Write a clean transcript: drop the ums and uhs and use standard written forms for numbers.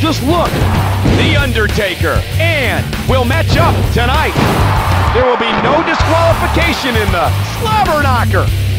Just look. The Undertaker and will match up tonight. There will be no disqualification in the Slobber Knocker.